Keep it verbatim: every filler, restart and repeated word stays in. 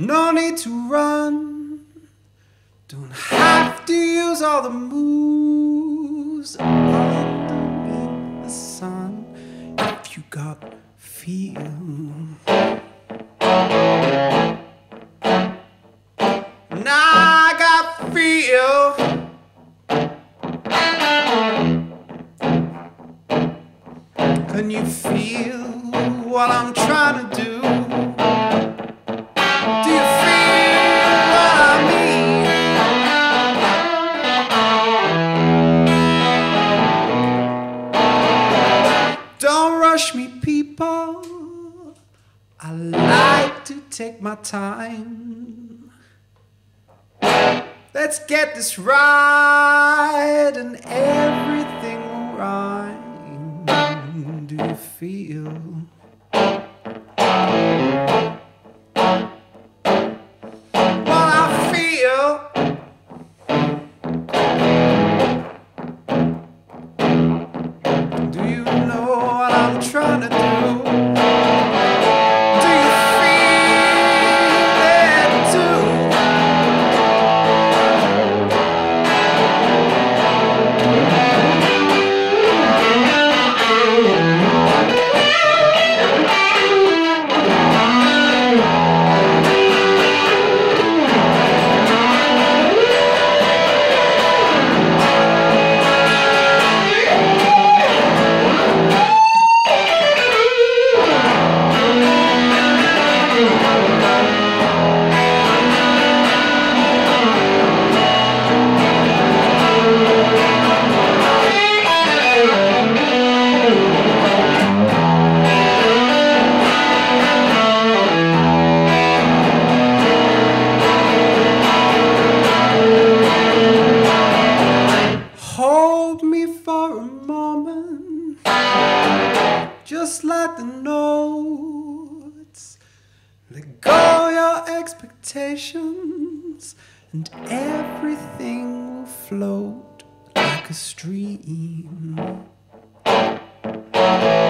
No need to run, don't have to use all the moves underneath the sun. If you got feel, and I got feel. Can you feel what I'm trying to do? Do you feel what I mean? Don't rush me, people. I like to take my time. Let's get this right and everything will rhyme. Do you feel? What I feel. Do you know what I'm trying to do? Do you feel it too? Hold me for a moment, just like the notes. Let go your expectations, and everything will float like a stream.